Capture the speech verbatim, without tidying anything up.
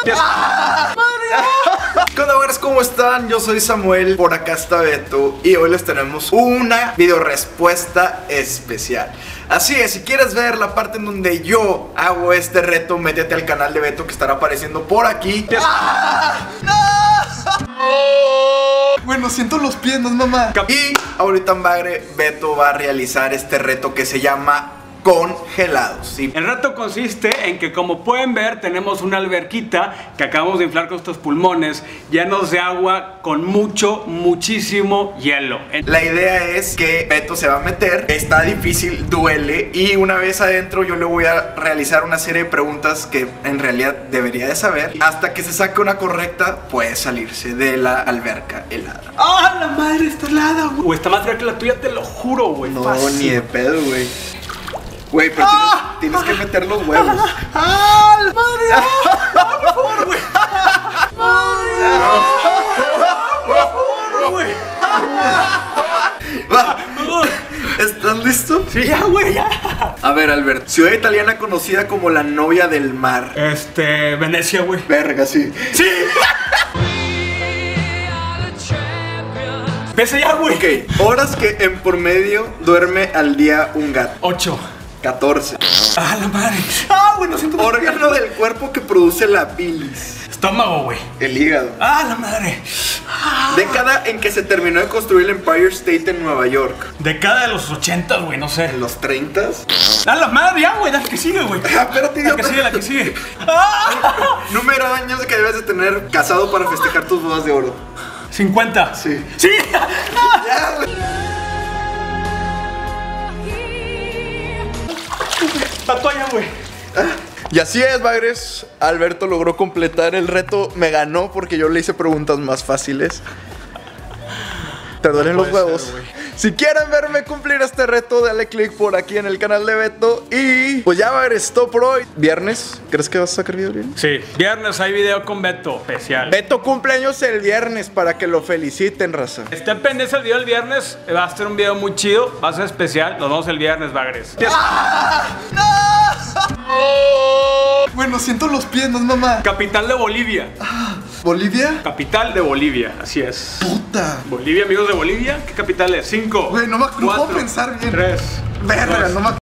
¡Ah! ¡Madre! ¿Qué onda, güeyes? ¿Cómo están? Yo soy Samuel, por acá está Beto y hoy les tenemos una video respuesta especial. Así es, si quieres ver la parte en donde yo hago este reto, métete al canal de Beto que estará apareciendo por aquí. ¡Ah! ¡No! Bueno, siento los pies, no es mamá. Y ahorita en Bagre, Beto va a realizar este reto que se llama congelados, ¿sí? El reto consiste en que, como pueden ver, tenemos una alberquita que acabamos de inflar con estos pulmones llenos de agua con mucho, muchísimo hielo. La idea es que Beto se va a meter, está difícil, duele, y una vez adentro yo le voy a realizar una serie de preguntas que en realidad debería de saber. Hasta que se saque una correcta, puede salirse de la alberca helada. ¡Ah, la madre está helada, güey! O está más fría que la tuya, te lo juro, güey. No, Fácil. ni de pedo, güey. Güey, pero ¡Ah! tienes, tienes que meter los huevos. ¡Ah! ¡Madre! ¡Ah! ¡Por favor, güey! güey! Va. ¿Estás listo? Sí, ya, güey, ya. A ver, Albert, ciudad italiana conocida como la novia del mar. Este, Venecia, güey. Verga, sí. ¡Sí! Pese ya, güey. Ok, horas que en por medio duerme al día un gato. Ocho. catorce. ¡Ah, la madre! ¡Ah, güey! No siento. Órgano del cuerpo que produce la bilis. Estómago, güey. El hígado. ¡Ah, la madre! Década en que se terminó de construir el Empire State en Nueva York. Década de los ochentas, güey, no sé. En los treintas. ¡Ah, la madre! Ya, güey, la que sigue, güey. Ah, espérate, La que idiota. sigue, la que sigue. ¡Ah! Número de años que debes de tener casado para festejar tus bodas de oro. cincuenta. Sí. ¡Sí! Ya, güey. La toalla, güey. Y así es, Bagres. Alberto logró completar el reto. Me ganó porque yo le hice preguntas más fáciles. ¿Te duelen No los puede huevos? ser, güey. Si quieren verme cumplir este reto, dale click por aquí en el canal de Beto. Y pues ya, Bagres, todo por hoy. Viernes, ¿crees que vas a sacar video bien? Sí, viernes hay video con Beto, especial. Beto cumpleaños el viernes para que lo feliciten, raza. Estén pendientes el video el viernes. Va a ser un video muy chido, va a ser especial. Nos vemos el viernes, Bagres. Bueno, siento los pies, no es mamá. Capital de Bolivia. ¿Bolivia? Capital de Bolivia, así es. Puta. Bolivia, amigos de Bolivia. ¿Qué capital es? Cinco. Güey, no me- no puedo cuatro, pensar bien. Tres. Verga, dos, no me